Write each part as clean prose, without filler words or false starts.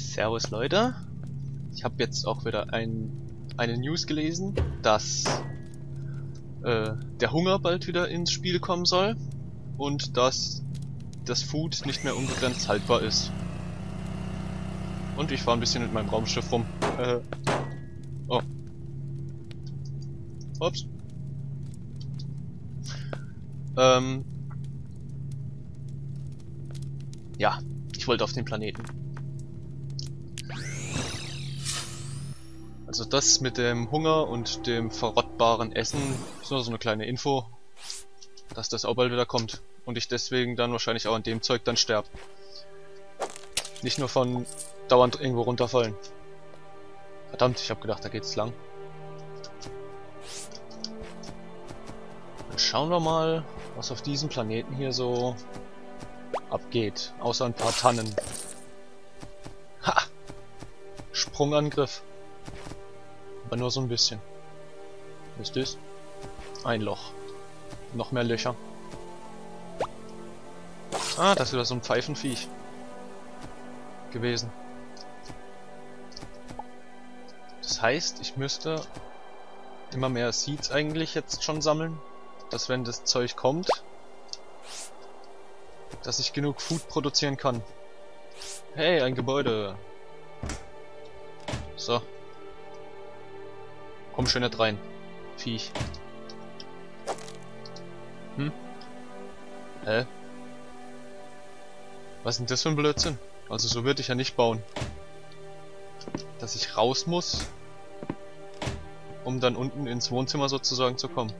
Servus Leute, ich habe jetzt auch wieder eine News gelesen, dass der Hunger bald wieder ins Spiel kommen soll und dass das Food nicht mehr unbegrenzt haltbar ist. Und ich fahre ein bisschen mit meinem Raumschiff rum. Oh. Ups. Ja, ich wollte auf den Planeten. Also das mit dem Hunger und dem verrottbaren Essen ist nur so eine kleine Info, dass das auch bald wieder kommt und ich deswegen dann wahrscheinlich auch an dem Zeug dann sterbe. Nicht nur von dauernd irgendwo runterfallen. Verdammt, ich habe gedacht, da geht's lang. Dann schauen wir mal, was auf diesem Planeten hier so abgeht, außer ein paar Tannen. Ha! Sprungangriff. Aber nur so ein bisschen. Was ist das? Ein Loch. Noch mehr Löcher. Ah, das ist wieder so ein Pfeifenviech gewesen. Das heißt, ich müsste immer mehr Seeds eigentlich jetzt schon sammeln, dass wenn das Zeug kommt, dass ich genug Food produzieren kann. Hey, ein Gebäude. So. Komm schön nicht rein. Viech. Hä? Was ist denn das für ein Blödsinn? Also so würde ich ja nicht bauen. Dass ich raus muss, um dann unten ins Wohnzimmer sozusagen zu kommen.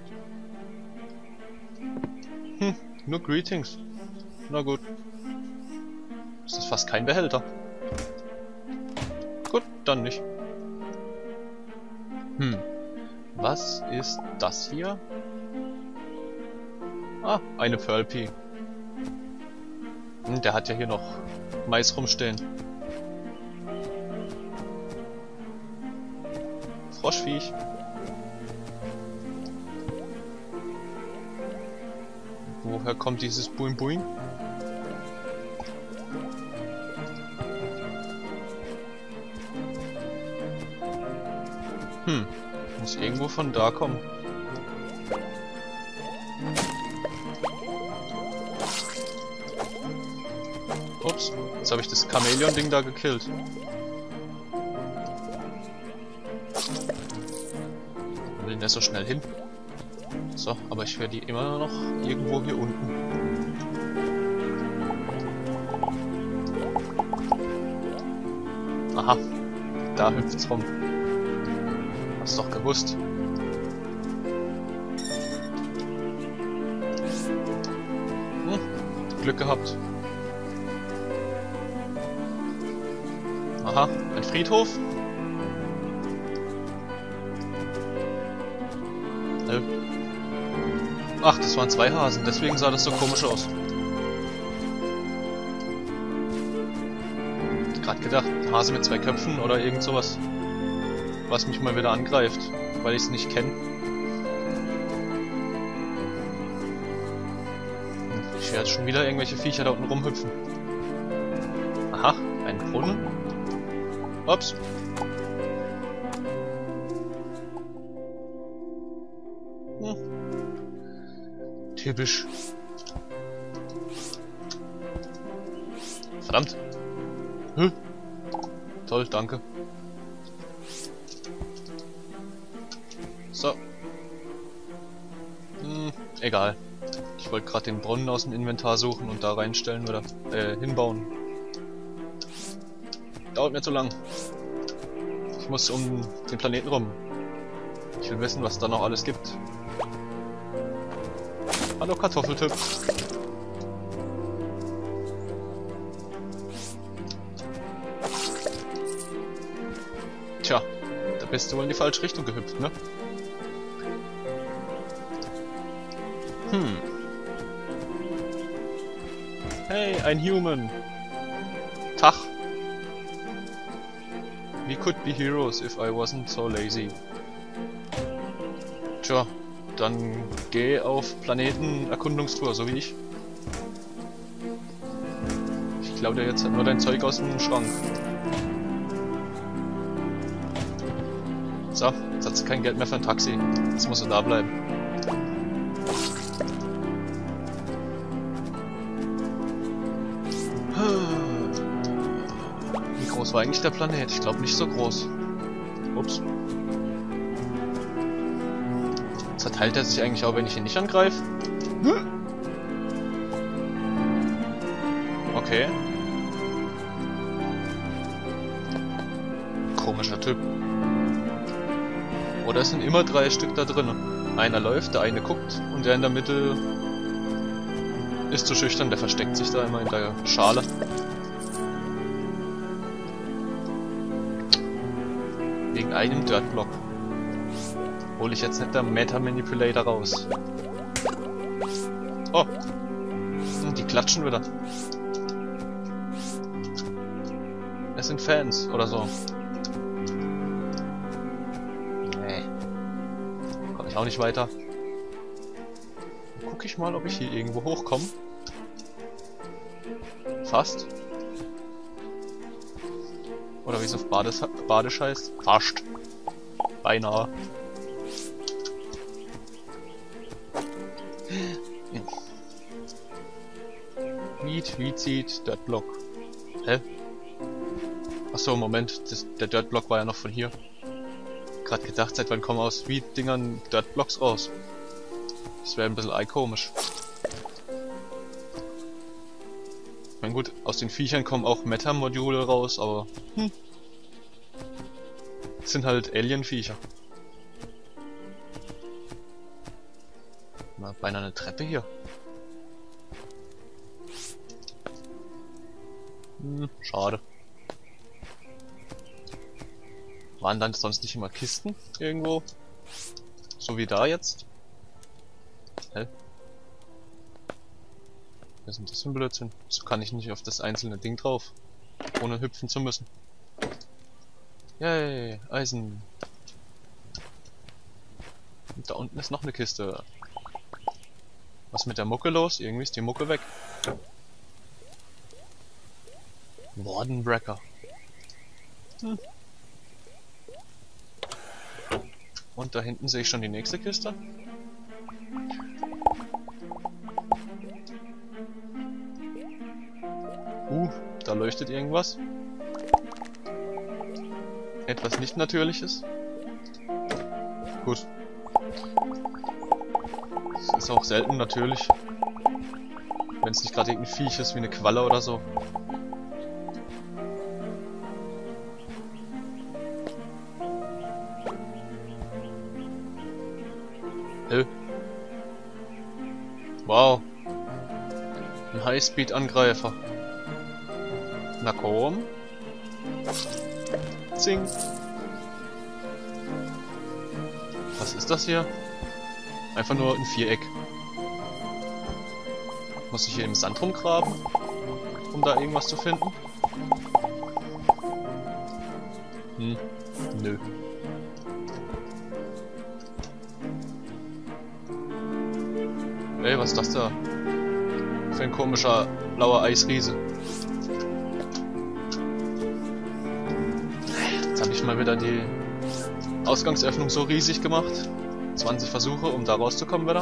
Nur Greetings. Na gut. Das ist fast kein Behälter. Gut, dann nicht. Was ist das hier? Ah, eine Pearl Pea. Der hat ja hier noch Mais rumstehen. Froschviech. Woher kommt dieses Buim Buim? Muss irgendwo von da kommen. Ups, jetzt habe ich das Chamäleon-Ding da gekillt. Ich will nicht so schnell hin. So, aber ich höre die immer noch irgendwo hier unten. Aha, da hüpft's rum. Hast doch gewusst. Glück gehabt. Aha, ein Friedhof. Ach, das waren zwei Hasen, deswegen sah das so komisch aus. Ich hab gerade gedacht, ein Hase mit zwei Köpfen oder irgend sowas, was mich mal wieder angreift, weil ich es nicht kenne. Ich werde schon wieder irgendwelche Viecher da unten rumhüpfen. Aha, ein Brunnen. Ups. Typisch. Verdammt. Toll, danke. So. Egal. Ich wollte gerade den Brunnen aus dem Inventar suchen und da reinstellen oder hinbauen. Dauert mir zu lang. Ich muss um den Planeten rum. Ich will wissen, was da noch alles gibt. Hallo Kartoffeltyp. Tja, da bist du wohl in die falsche Richtung gehüpft, ne? Hey, ein Human. Tag. We could be heroes if I wasn't so lazy. Tja, dann geh auf Planetenerkundungstour, so wie ich. Ich klaue dir jetzt nur dein Zeug aus dem Schrank. So, jetzt hat sie kein Geld mehr für ein Taxi. Jetzt muss sie da bleiben. Wie groß war eigentlich der Planet? Ich glaube nicht so groß. Ups. Zerteilt er sich eigentlich auch, wenn ich ihn nicht angreife? Okay. Komischer Typ. Oder es sind immer 3 Stück da drinnen. Einer läuft, der eine guckt und der in der Mitte ist zu schüchtern, der versteckt sich da immer in der Schale. Wegen einem Dirtblock. Hole ich jetzt nicht der Meta-Manipulator raus. Oh! Die klatschen wieder. Es sind Fans oder so. Nee. Komm ich auch nicht weiter. Dann guck ich mal, ob ich hier irgendwo hochkomme. Fast. Oder wie es auf Badisch heißt. Fast. Beinahe. Weed, Dirtblock. Hä? Achso, Moment, der Dirtblock war ja noch von hier. Gerade gedacht, seit wann kommen aus Weed-Dingern Dirtblocks raus? Das wäre ein bisschen komisch. Ich meine gut, aus den Viechern kommen auch Meta-Module raus, aber das sind halt Alien-Viecher. Mal beinahe eine Treppe hier. Schade. Waren dann sonst nicht immer Kisten irgendwo? So wie da jetzt? Hä? Was ist denn das für ein Blödsinn? So kann ich nicht auf das einzelne Ding drauf, ohne hüpfen zu müssen. Yay, Eisen. Und da unten ist noch eine Kiste. Was ist mit der Mucke los? Irgendwie ist die Mucke weg. Wardenbreaker. Und da hinten sehe ich schon die nächste Kiste. Da leuchtet irgendwas. Etwas nicht Natürliches. Gut. Das ist auch selten natürlich. Wenn es nicht gerade irgendein Viech ist wie eine Qualle oder so. Wow. Ein Highspeed-Angreifer. Na komm. Zing. Was ist das hier? Einfach nur ein Viereck. Muss ich hier im Sand rumgraben, um da irgendwas zu finden? Nö. Ey, was ist das da? Für ein komischer blauer Eisriese. Jetzt habe ich mal wieder die Ausgangsöffnung so riesig gemacht. 20 Versuche, um da rauszukommen wieder.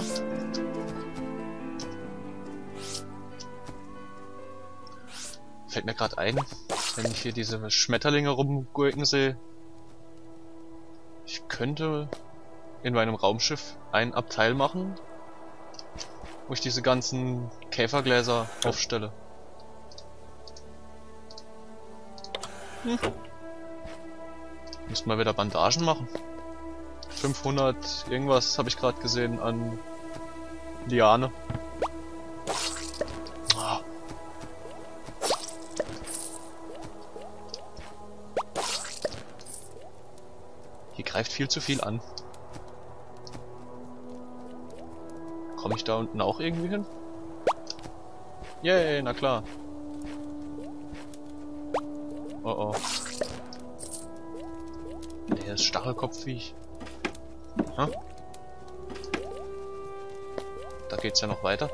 Fällt mir gerade ein, wenn ich hier diese Schmetterlinge rumgurken sehe. Ich könnte in meinem Raumschiff ein Abteil machen, wo ich diese ganzen Käfergläser aufstelle. Müssten wir wieder Bandagen machen. 500 irgendwas habe ich gerade gesehen an Liane. Ah. Hier greift viel zu viel an. Komme ich da unten auch irgendwie hin? Yay, na klar. Oh oh. Der ist Stachelkopfviech. Hm? Da geht's ja noch weiter.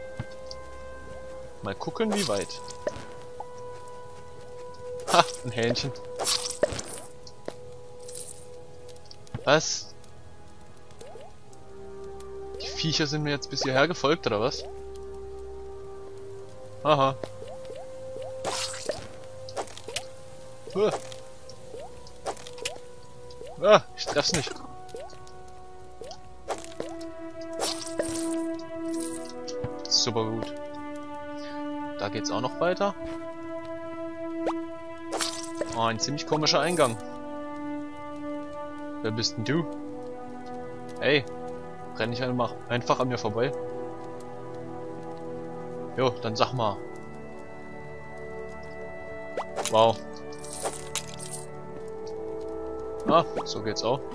Mal gucken, wie weit. Ha, ein Hähnchen. Was? Die Viecher sind mir jetzt bis hierher gefolgt, oder was? Aha. Ah, ich treff's nicht. Super gut. Da geht's auch noch weiter. Oh, ein ziemlich komischer Eingang. Wer bist denn du? Hey, renn nicht einfach an mir vorbei. Jo, dann sag mal. Wow. Ah, so geht's auch.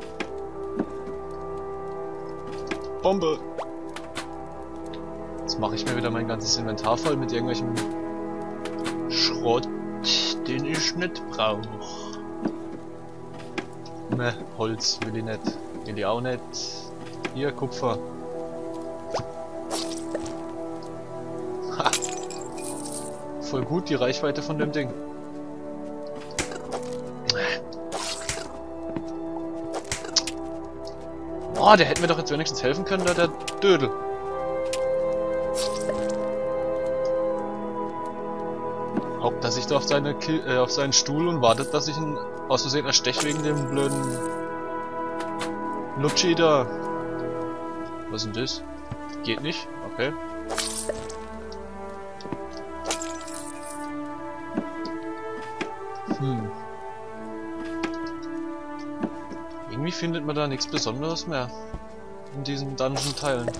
Bombe! Jetzt mache ich mir wieder mein ganzes Inventar voll mit irgendwelchem Schrott, den ich nicht brauche. Ne, Holz will ich nicht. Will ich auch nicht. Hier, Kupfer. Ha! Voll gut die Reichweite von dem Ding. Oh, der hätte mir doch jetzt wenigstens helfen können, da der Dödel. Hockt er sich da auf seinen Stuhl und wartet, dass ich ihn aus Versehen ersteche wegen dem blöden Lutschi da. Was ist denn das? Geht nicht? Okay. Irgendwie findet man da nichts Besonderes mehr in diesen Dungeon-Teilen.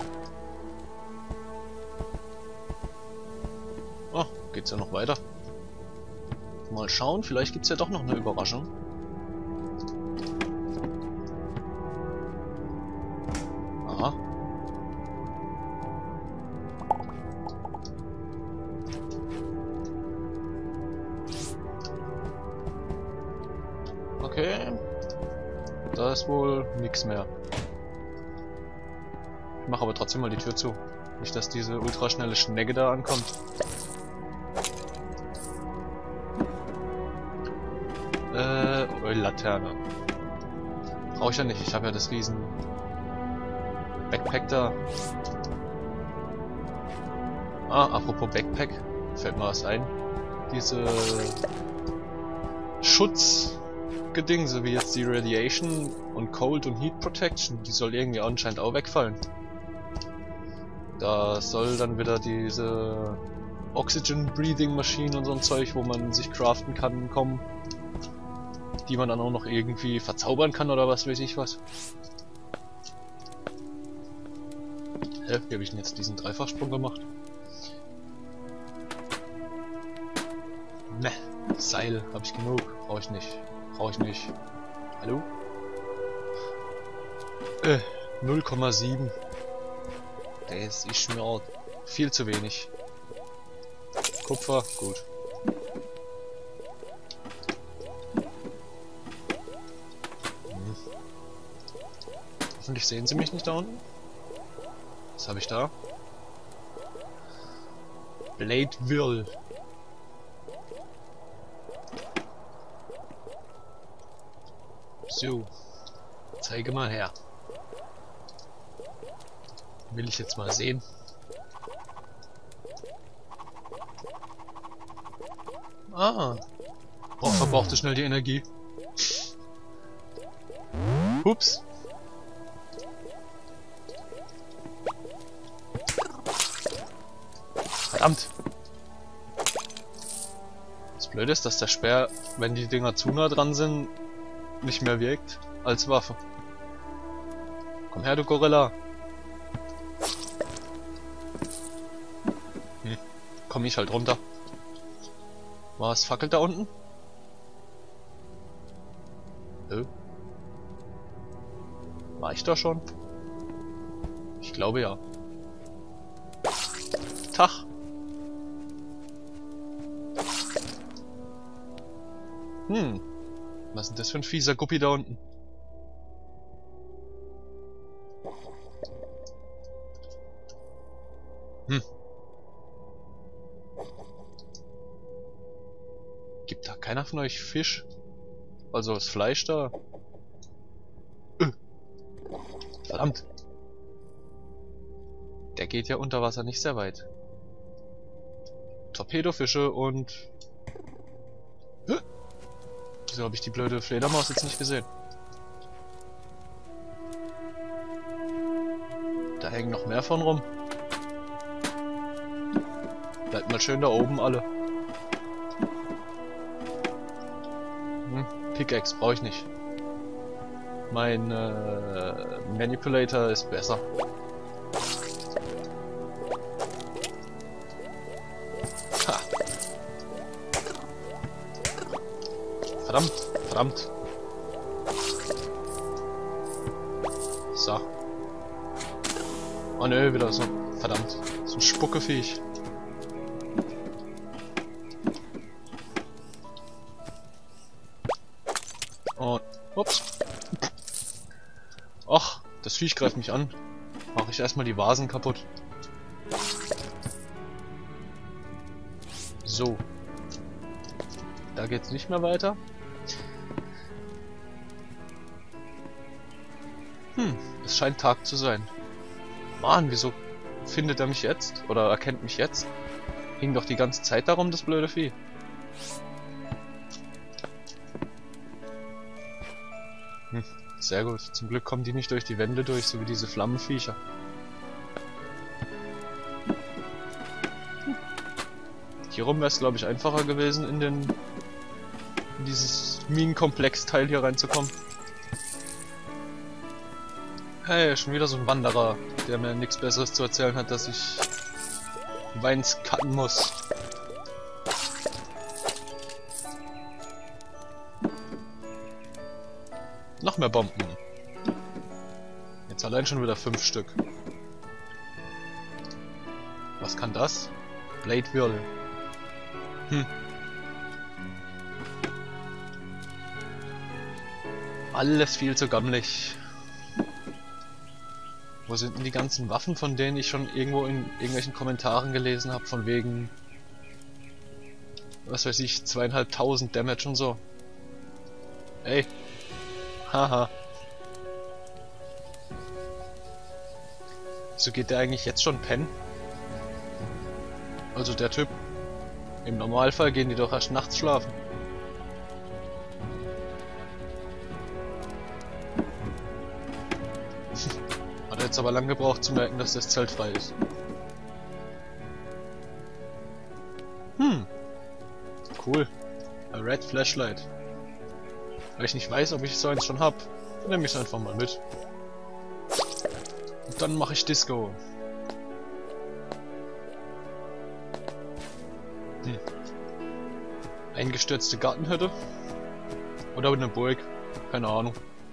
Oh, geht's ja noch weiter. Mal schauen, vielleicht gibt's ja doch noch eine Überraschung. Aha. Okay. Da ist wohl nix mehr. Ich mache aber trotzdem mal die Tür zu. Nicht, dass diese ultraschnelle Schnecke da ankommt. Laterne. Brauche ich ja nicht. Ich habe ja das riesen Backpack da. Ah, apropos Backpack. Fällt mir was ein. Diese Schutzgedingse, wie jetzt die Radiation und Cold und Heat Protection, die soll irgendwie anscheinend auch wegfallen. Da soll dann wieder diese Oxygen Breathing Maschine und so ein Zeug, wo man sich craften kann, kommen. Die man dann auch noch irgendwie verzaubern kann oder was weiß ich was. Hä? Wie habe ich denn jetzt diesen Dreifachsprung gemacht? Ne, Seil habe ich genug. Brauche ich nicht. Brauche ich nicht. Hallo? 0,7. Das ist mir auch viel zu wenig. Kupfer, gut. Hoffentlich sehen sie mich nicht da unten. Was habe ich da? Blade Will. So. Zeige mal her. Will ich jetzt mal sehen. Ah. Oh, verbrauchte schnell die Energie. Ups. Verdammt! Das Blöde ist, dass der Speer, wenn die Dinger zu nah dran sind, nicht mehr wirkt als Waffe. Komm her, du Gorilla! Komm ich halt runter. Was fackelt da unten? War ich da schon? Ich glaube ja. Tag! Was ist denn das für ein fieser Guppi da unten? Gibt da keiner von euch Fisch? Also das Fleisch da? Verdammt! Der geht ja unter Wasser nicht sehr weit. Torpedofische und... Hä? Wieso habe ich die blöde Fledermaus jetzt nicht gesehen? Da hängen noch mehr von rum. Bleibt mal schön da oben alle. Pickaxe brauche ich nicht. Mein Manipulator ist besser. Ha. Verdammt, verdammt. So. Oh ne, wieder so. Verdammt. So ein Spuckeviech. Und. Ups. Ach, das Viech greift mich an. Mache ich erstmal die Vasen kaputt. So. Da geht's nicht mehr weiter. Es scheint Tag zu sein. Mann, wieso findet er mich jetzt? Oder erkennt mich jetzt? Hing doch die ganze Zeit darum, das blöde Vieh. Sehr gut. Zum Glück kommen die nicht durch die Wände durch, so wie diese Flammenviecher. Hier rum wäre es, glaube ich, einfacher gewesen, in dieses Minenkomplex-Teil hier reinzukommen. Hey, schon wieder so ein Wanderer, der mir nichts Besseres zu erzählen hat, dass ich Weins cutten muss. Noch mehr Bomben. Jetzt allein schon wieder 5 Stück. Was kann das? Blade Whirl. Alles viel zu gammelig. Wo sind denn die ganzen Waffen, von denen ich schon irgendwo in irgendwelchen Kommentaren gelesen habe, von wegen, was weiß ich, 2500 Damage und so. Ey. Haha. So geht der eigentlich jetzt schon pennen? Also der Typ. Im Normalfall gehen die doch erst nachts schlafen. Hat er jetzt aber lang gebraucht zu merken, dass das Zelt frei ist. Cool. A Red Flashlight. Weil ich nicht weiß, ob ich so eins schon hab, dann nehme ich es einfach mal mit. Und dann mache ich Disco. Eingestürzte Gartenhütte? Oder eine Burg? Keine Ahnung.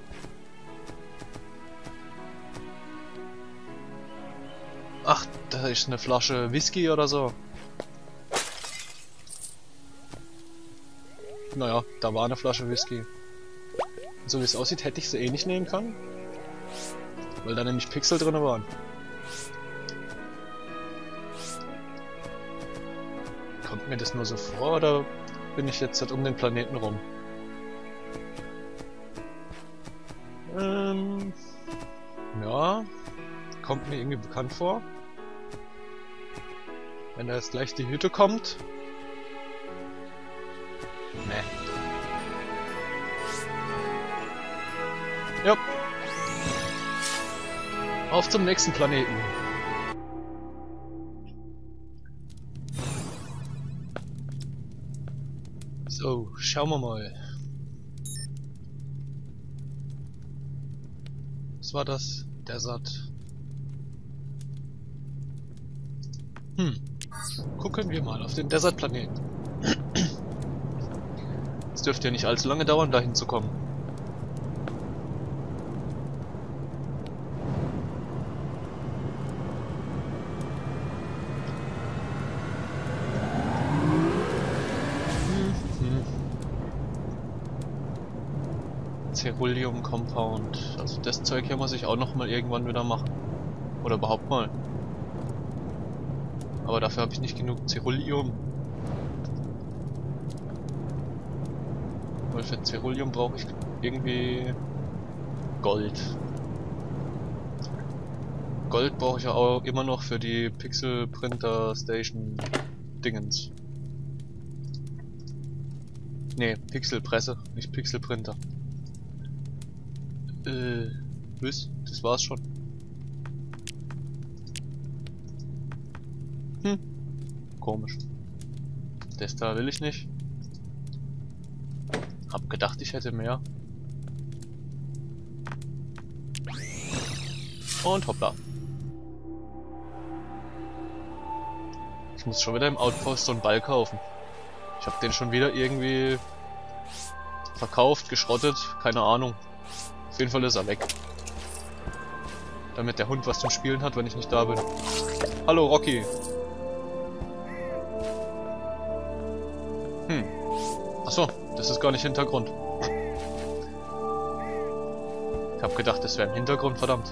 Ach, da ist eine Flasche Whisky oder so. Naja, da war eine Flasche Whisky. So wie es aussieht, hätte ich sie eh nicht nehmen können. Weil da nämlich Pixel drin waren. Kommt mir das nur so vor, oder bin ich jetzt halt um den Planeten rum? Ja, kommt mir irgendwie bekannt vor. Wenn da jetzt gleich die Hütte kommt. Nee. Ja. Auf zum nächsten Planeten. So, schauen wir mal. Was war das? Desert. Gucken wir mal auf den Desert-Planeten. Es dürfte ja nicht allzu lange dauern, dahin zu kommen. Ceruleum Compound. Also das Zeug hier muss ich auch noch mal irgendwann wieder machen. Oder überhaupt mal. Aber dafür habe ich nicht genug Ceruleum. Weil für Ceruleum brauche ich irgendwie Gold. Gold brauche ich ja auch immer noch für die Pixel Printer Station Dingens. Ne, Pixelpresse, nicht Pixelprinter. Was? Das war's schon. Komisch. Das da will ich nicht. Hab gedacht, ich hätte mehr. Und hoppla. Ich muss schon wieder im Outpost so einen Ball kaufen. Ich habe den schon wieder irgendwie verkauft, geschrottet, keine Ahnung. Auf jeden Fall ist er weg. Damit der Hund was zum Spielen hat, wenn ich nicht da bin. Hallo Rocky. Achso, das ist gar nicht Hintergrund. Ich hab gedacht, das wäre im Hintergrund, verdammt.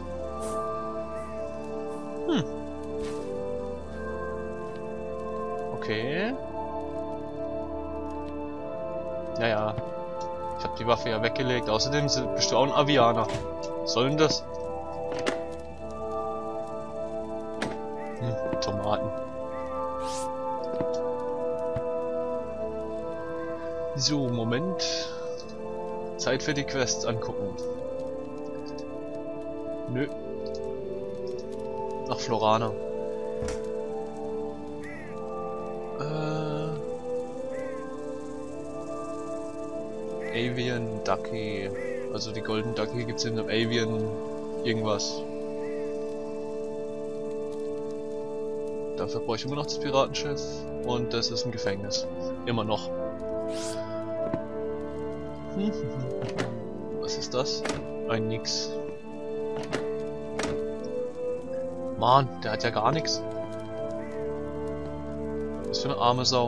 Okay. Naja. Ich habe die Waffe ja weggelegt. Außerdem bist du auch ein Avianer. Was soll denn das? Tomaten. So, Moment. Zeit für die Quests angucken. Nö. Nach Florana. Avian Ducky. Also die Golden Ducky gibt's in einem Avian irgendwas. Dafür brauche ich immer noch das Piratenschiff und das ist ein Gefängnis. Immer noch. Was ist das? Ein Nix. Mann, der hat ja gar nichts. Was für eine arme Sau.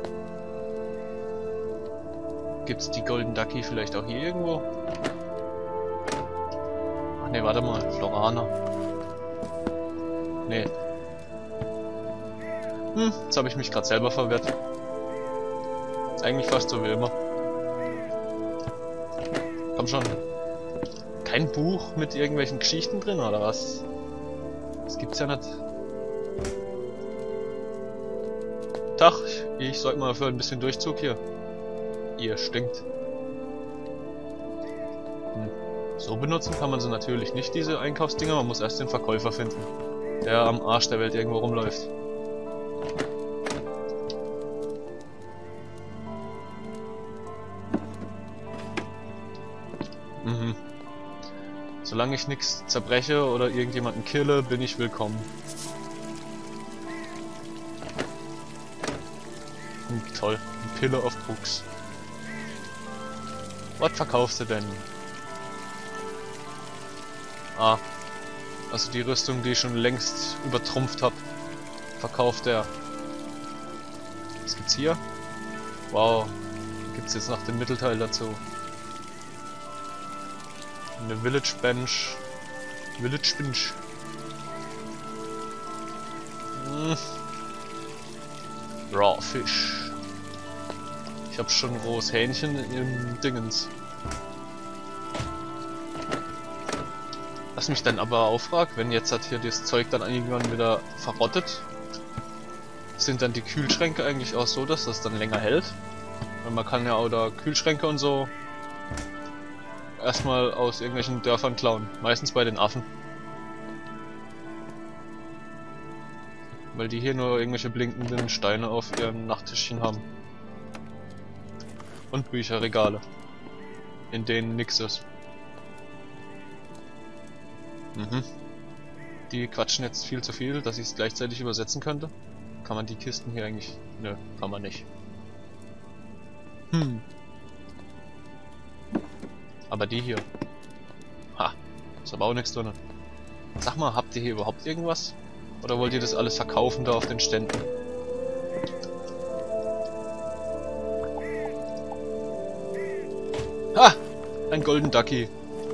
Gibt's die Golden Ducky vielleicht auch hier irgendwo? Ach ne, warte mal, Florana. Ne. Jetzt habe ich mich gerade selber verwirrt. Ist eigentlich fast so wie immer. Komm schon. Kein Buch mit irgendwelchen Geschichten drin, oder was? Das gibt's ja nicht. Tag, ich sollte mal für ein bisschen Durchzug hier. Ihr stinkt. So benutzen kann man sie natürlich nicht, diese Einkaufsdinger. Man muss erst den Verkäufer finden, der am Arsch der Welt irgendwo rumläuft. Solange ich nichts zerbreche oder irgendjemanden kille, bin ich willkommen. Toll, ein Pillar of Books. Was verkaufst du denn? Ah, also die Rüstung, die ich schon längst übertrumpft habe, verkauft er. Was gibt's hier? Wow, gibt's jetzt noch den Mittelteil dazu. Eine Village Bench. Village Bench. Raw Fish. Ich hab schon rohes Hähnchen im Dingens. Was mich dann aber auch fragt, wenn jetzt hat hier das Zeug dann irgendwann wieder verrottet, sind dann die Kühlschränke eigentlich auch so, dass das dann länger hält? Weil man kann ja auch da Kühlschränke und so erstmal aus irgendwelchen Dörfern klauen. Meistens bei den Affen. Weil die hier nur irgendwelche blinkenden Steine auf ihren Nachttischchen haben. Und Bücherregale, in denen nix ist. Die quatschen jetzt viel zu viel, dass ich es gleichzeitig übersetzen könnte. Kann man die Kisten hier eigentlich... Nö, kann man nicht. Aber die hier. Ha, ist aber auch nichts drin. Sag mal, habt ihr hier überhaupt irgendwas? Oder wollt ihr das alles verkaufen da auf den Ständen? Ha! Ein Golden Ducky.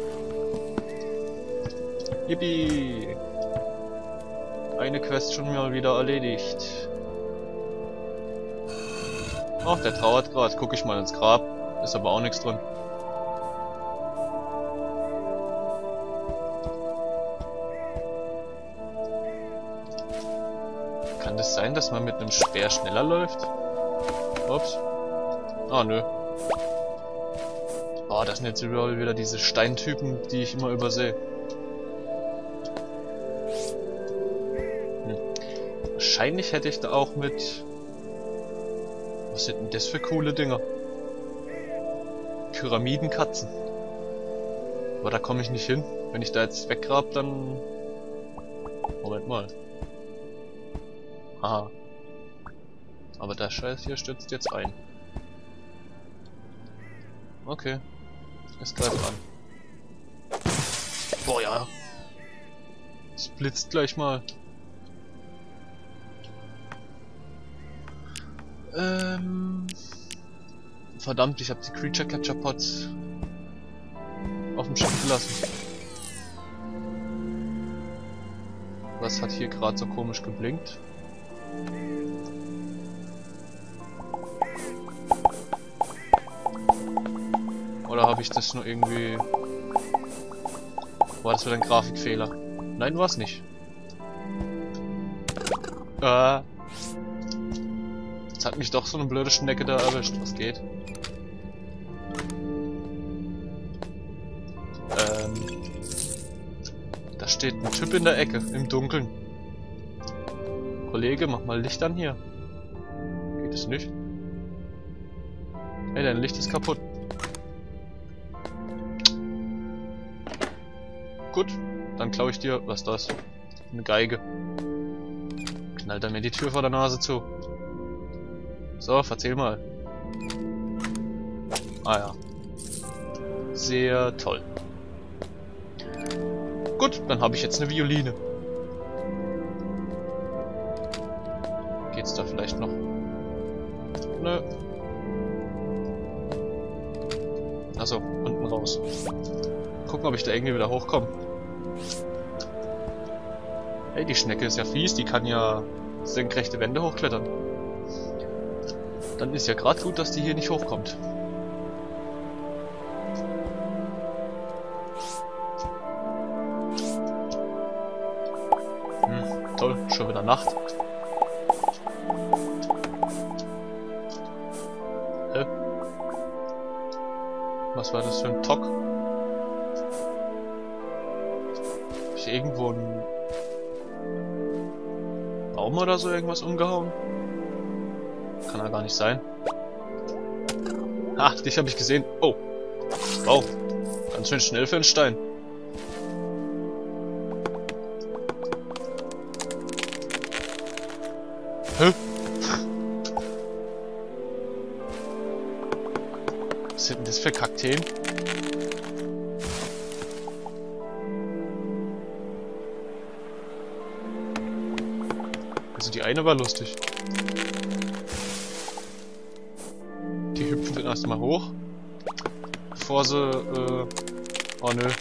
Yippie! Eine Quest schon mal wieder erledigt. Oh, der trauert gerade. Guck ich mal ins Grab. Ist aber auch nichts drin. es sein, dass man mit einem Speer schneller läuft? Ups. Ah, nö. Oh, das sind jetzt überall wieder diese Steintypen, die ich immer übersehe. Wahrscheinlich hätte ich da auch mit... Was sind denn das für coole Dinger? Pyramidenkatzen. Aber da komme ich nicht hin. Wenn ich da jetzt weggrab, dann... Moment mal. Aha. Aber der Scheiß hier stürzt jetzt ein. Okay. Es greift an. Boah, ja. Es blitzt gleich mal. Verdammt, ich habe die Creature Catcher Pots auf dem Schiff gelassen. Was hat hier gerade so komisch geblinkt? Oder habe ich das nur irgendwie... War das wieder ein Grafikfehler? Nein, war es nicht. Jetzt hat mich doch so eine blöde Schnecke da erwischt. Was geht? Da steht ein Typ in der Ecke, im Dunkeln. Kollege, mach mal Licht an hier. Geht es nicht? Hey, dein Licht ist kaputt. Gut, dann klaue ich dir... Was ist das? Eine Geige. Knallt er mir die Tür vor der Nase zu. So, erzähl mal. Ah ja. Sehr toll. Gut, dann habe ich jetzt eine Violine. Geht's da vielleicht noch? Nö. Achso, unten raus. Gucken, ob ich da irgendwie wieder hochkomme. Hey, die Schnecke ist ja fies, die kann ja senkrechte Wände hochklettern. Dann ist ja gerade gut, dass die hier nicht hochkommt. Toll, schon wieder Nacht. Was war das für ein Tock? Hab ich irgendwo einen Baum oder so irgendwas umgehauen? Kann ja gar nicht sein. Ha, dich habe ich gesehen. Oh. Wow. Ganz schön schnell für einen Stein. Hä? Was sind denn das für Kakteen? Also die eine war lustig. Die hüpfen dann erstmal hoch, bevor sie, oh nö.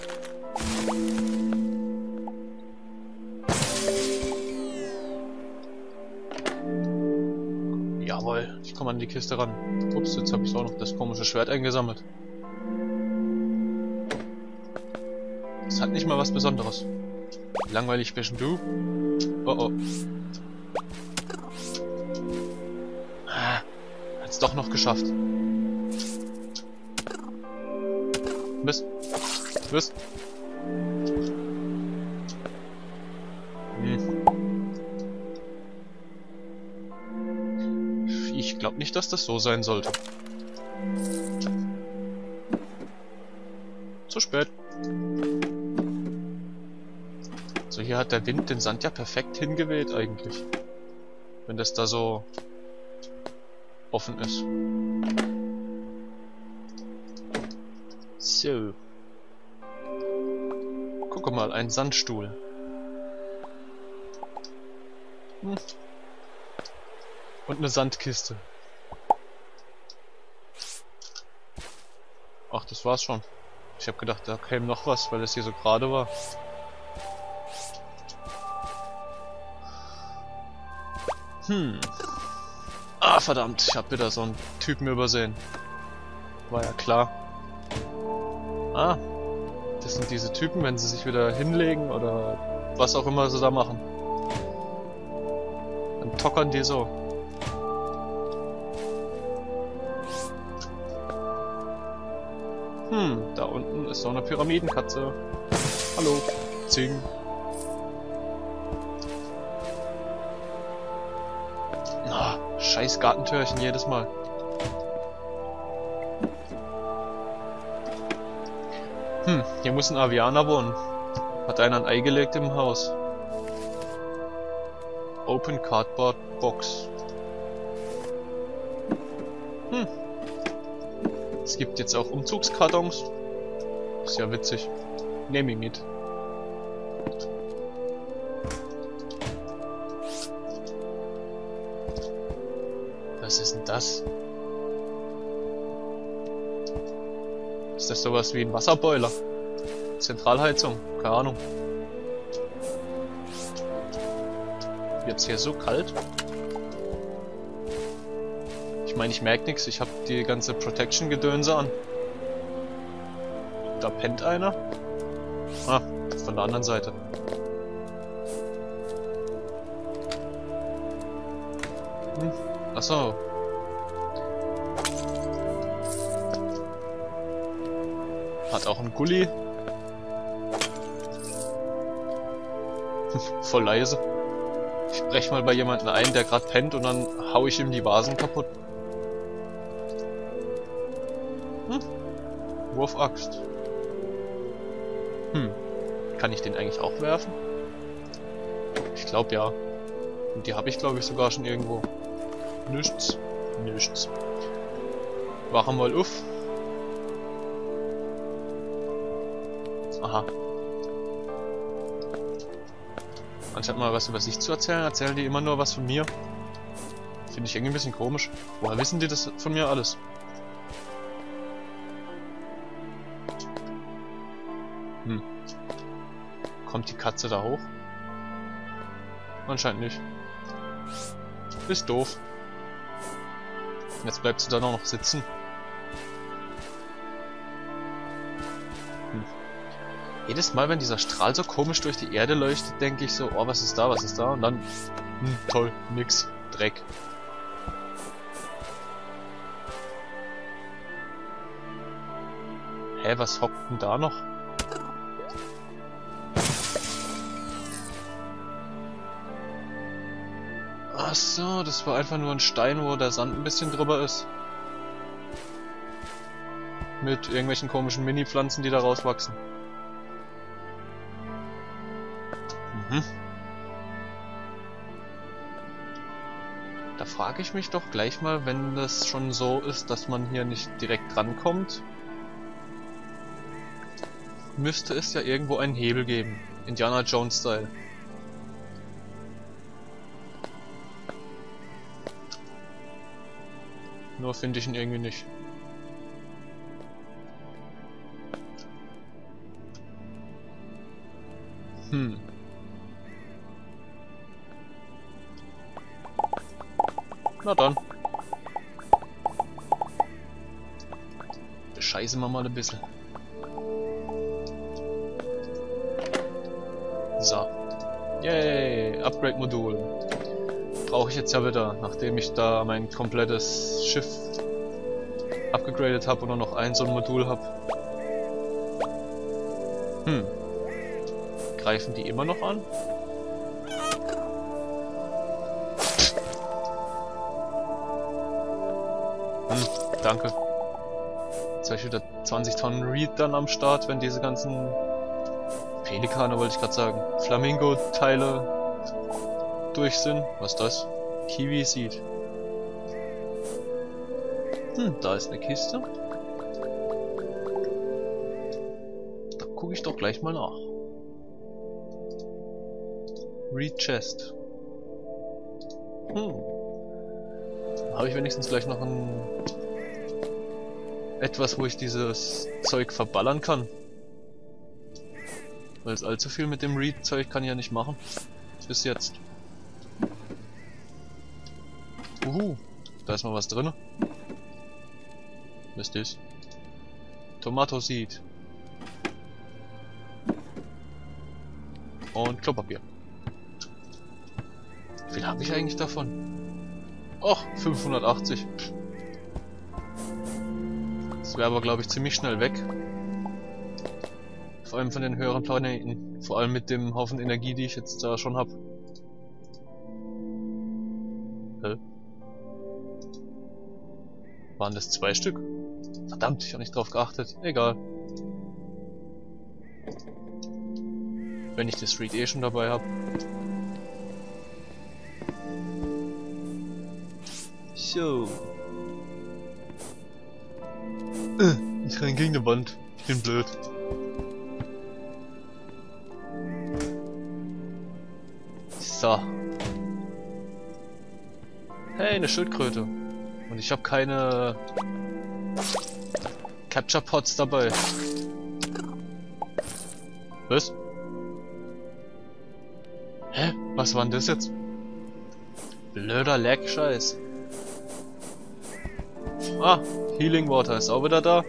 Jawohl, ich komme an die Kiste ran. Ups, jetzt habe ich auch noch das komische Schwert eingesammelt. Das hat nicht mal was Besonderes. Wie langweilig bist du? Oh oh. Hat's doch noch geschafft. Mist. Mist. Ich glaube nicht, dass das so sein sollte. Zu spät. So, hier hat der Wind den Sand ja perfekt hingeweht eigentlich. Wenn das da so offen ist. So. Guck mal, ein Sandstuhl. Und eine Sandkiste. Ach, das war's schon. Ich habe gedacht, da käme noch was, weil es hier so gerade war. Ah, verdammt, ich habe wieder so einen Typen übersehen. War ja klar. Ah, das sind diese Typen, wenn sie sich wieder hinlegen oder was auch immer sie da machen. Dann tockern die so? Da unten ist so eine Pyramidenkatze. Hallo, Ziegen. Ah, scheiß Gartentürchen jedes Mal. Hier muss ein Avianer wohnen. Hat einer ein Ei gelegt im Haus. Open Cardboard Box. Es gibt jetzt auch Umzugskartons. Ist ja witzig. Nehme ich mit. Was ist denn das? Ist das sowas wie ein Wasserboiler? Zentralheizung? Keine Ahnung. Wird's hier so kalt? Ich meine, ich merke nichts. Ich habe die ganze Protection-Gedönse an. Da pennt einer. Ah, von der anderen Seite. Achso. Hat auch einen Gully. Voll leise. Ich brech mal bei jemandem ein, der gerade pennt, und dann hau ich ihm die Vasen kaputt. Wurfaxt. Kann ich den eigentlich auch werfen? Ich glaube ja. Und die habe ich, glaube ich, sogar schon irgendwo. Nichts. Nichts. Wache mal auf. Aha. Anstatt mal was über sich zu erzählen, erzählen die immer nur was von mir. Finde ich irgendwie ein bisschen komisch. Woher wissen die das von mir alles? Kommt die Katze da hoch? Anscheinend nicht. Ist doof. Jetzt bleibt sie da noch sitzen. Jedes Mal, wenn dieser Strahl so komisch durch die Erde leuchtet, denke ich so, oh, was ist da, was ist da? Und dann, toll, nix, Dreck. Hä, was hockt denn da noch? Ach so, das war einfach nur ein Stein, wo der Sand ein bisschen drüber ist. Mit irgendwelchen komischen Mini-Pflanzen, die da rauswachsen. Da frage ich mich doch gleich mal, wenn das schon so ist, dass man hier nicht direkt rankommt, müsste es ja irgendwo einen Hebel geben. Indiana Jones Style. Nur finde ich ihn irgendwie nicht. Na dann. Bescheißen wir mal ein bisschen. So. Yay, Upgrade-Modul. Brauche ich jetzt ja wieder, nachdem ich da mein komplettes Schiff abgegradet habe und nur noch ein so ein Modul habe. Greifen die immer noch an? Danke. Jetzt habe ich wieder 20 Tonnen Reed dann am Start, wenn diese ganzen Pelikane, wollte ich gerade sagen, Flamingo-Teile durch sind. Was ist das? Kiwi-Seed. Da ist eine Kiste. Da gucke ich doch gleich mal nach. Reed Chest. Habe ich wenigstens gleich noch etwas, wo ich dieses Zeug verballern kann. Weil es allzu viel mit dem Reed-Zeug kann ich ja nicht machen. Bis jetzt. Da ist mal was drin. Was ist das? Tomato Seed. Und Klopapier. Wie viel habe ich eigentlich davon? Och, 580. Das wäre aber, glaube ich, ziemlich schnell weg. Vor allem von den höheren Planeten. Vor allem mit dem Haufen Energie, die ich jetzt da schon habe. Waren das 2 Stück? Verdammt, ich habe nicht drauf geachtet. Egal. Wenn ich das Reed eh schon dabei habe. So. Ich renn gegen die Wand. Ich bin blöd. So. Hey, eine Schildkröte. Und ich habe keine Capture Pods dabei. Was? Hä? Was war denn das jetzt? Blöder Lag-Scheiß. Ah, Healing Water ist auch wieder da.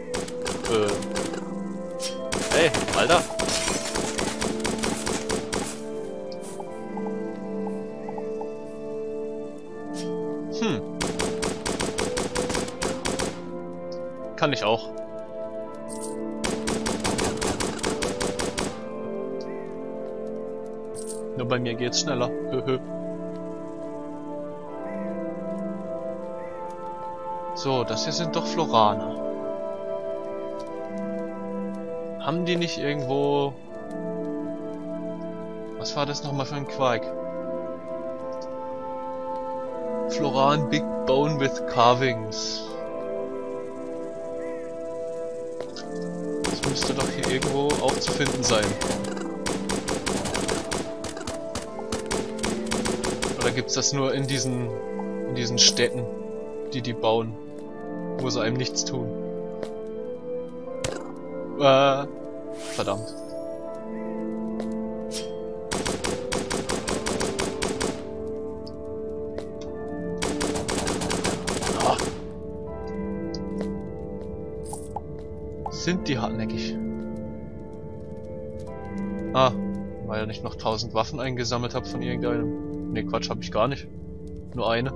Hey, Alter. Kann ich auch. Nur bei mir geht's schneller. So, das hier sind doch Floraner. Haben die nicht irgendwo... Was war das nochmal für ein Quark? Floran Big Bone with Carvings. Das müsste doch hier irgendwo auch zu finden sein. Oder gibt's das nur in diesen Städten, die bauen, wo sie einem nichts tun? Verdammt. Ah. Sind die hartnäckig? Ah, weil ich noch 1000 Waffen eingesammelt habe von irgendeinem. Ne, Quatsch, habe ich gar nicht. Nur eine.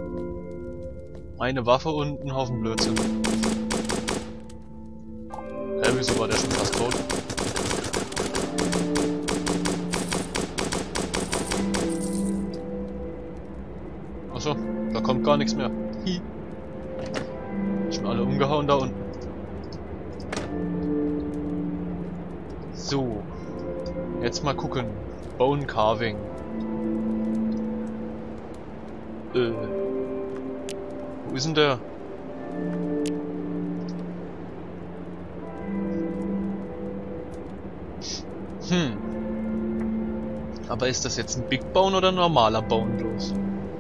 Eine Waffe und ein Haufen Blödsinn. Hä, wieso war der schon fast tot? Achso, da kommt gar nichts mehr. Hi. Schon alle umgehauen da unten. So. Jetzt mal gucken. Bone Carving. Wo ist denn der? Aber ist das jetzt ein Big Bone oder ein normaler Bone bloß?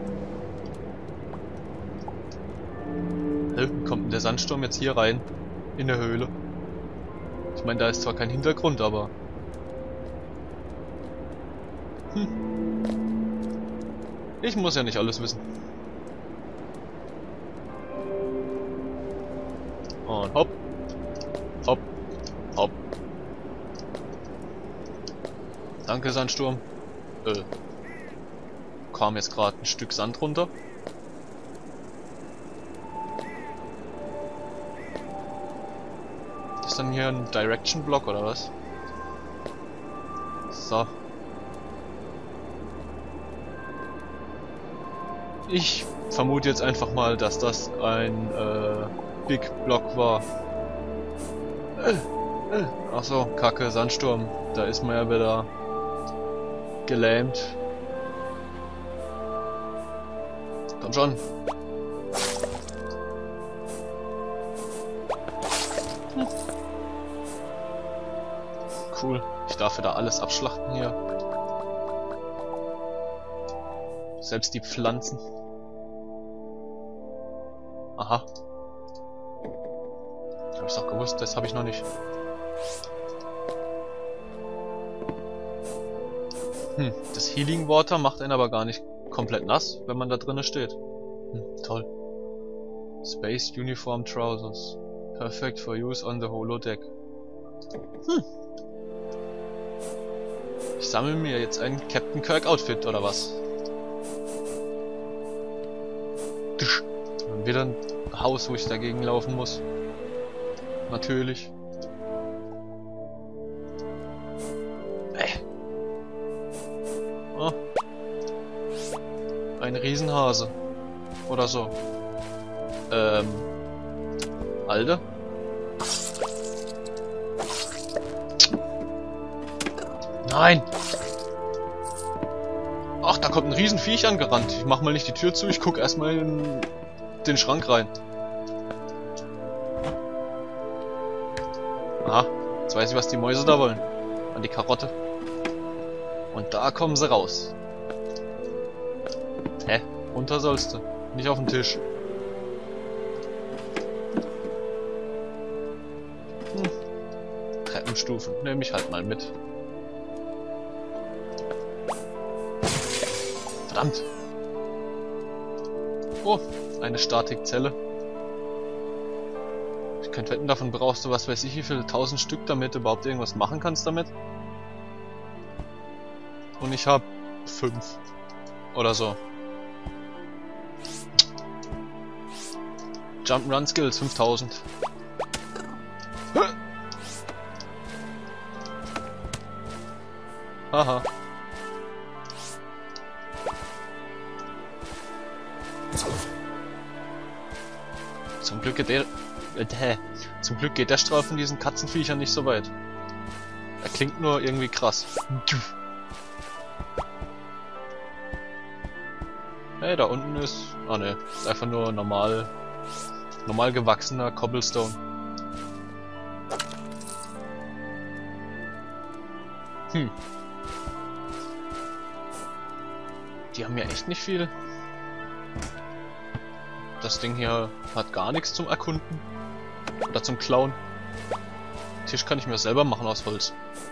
Wie kommt denn der Sandsturm jetzt hier rein? In der Höhle? Ich meine, da ist zwar kein Hintergrund, aber... Ich muss ja nicht alles wissen. Und hopp. Hopp. Hopp. Danke, Sandsturm. Kam jetzt gerade ein Stück Sand runter. Ist dann hier ein Direction Block oder was? So. Ich vermute jetzt einfach mal, dass das ein Big Block war. Ach so, Kacke, Sandsturm. Da ist man ja wieder gelähmt. Komm schon. Cool. Ich darf wieder alles abschlachten hier. Selbst die Pflanzen. Aha. Hab ich's doch gewusst, das habe ich noch nicht. Das Healing Water macht einen aber gar nicht komplett nass, wenn man da drinnen steht. Toll. Space Uniform Trousers. Perfect for use on the Holodeck. Ich sammle mir jetzt ein Captain Kirk Outfit, oder was? wieder ein Haus, wo ich dagegen laufen muss. Natürlich. Oh. Ein Riesenhase. Oder so. Alter? Nein! Ach, da kommt ein Riesenviech angerannt. Ich mach mal nicht die Tür zu, ich guck erstmal in den Schrank rein. Ah, jetzt weiß ich, was die Mäuse da wollen. An die Karotte. Und da kommen sie raus. Hä? Runter sollst du. Nicht auf den Tisch. Treppenstufen. Nehme ich halt mal mit. Verdammt. Oh, eine Statikzelle. Ich könnte wetten, davon brauchst du was weiß ich wie viele 1000 Stück, damit du überhaupt irgendwas machen kannst damit. Und ich habe 5. Oder so. Jump'n'Run Skills 5000. Haha. Zum Glück geht der Strahl von diesen Katzenviechern nicht so weit. Er klingt nur irgendwie krass. Hey, da unten ist... Ah ne, ist einfach nur normal gewachsener Cobblestone. Die haben ja echt nicht viel. Das Ding hier hat gar nichts zum Erkunden. Oder zum Klauen. Tisch kann ich mir selber machen aus Holz.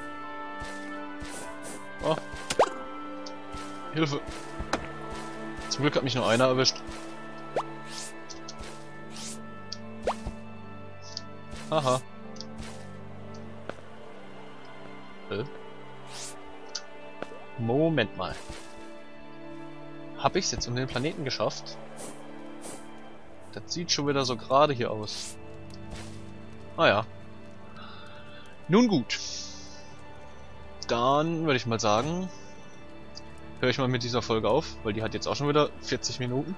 Oh. Hilfe. Zum Glück hat mich nur einer erwischt. Haha. Moment mal. Hab ich's jetzt um den Planeten geschafft? Das sieht schon wieder so gerade hier aus. Ah ja. Nun gut. Dann würde ich mal sagen, höre ich mal mit dieser Folge auf, weil die hat jetzt auch schon wieder 40 Minuten.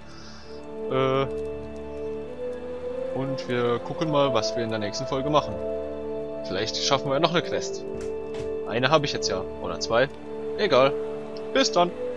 Und wir gucken mal, was wir in der nächsten Folge machen. Vielleicht schaffen wir noch eine Quest. Eine habe ich jetzt ja. Oder 2. Egal. Bis dann.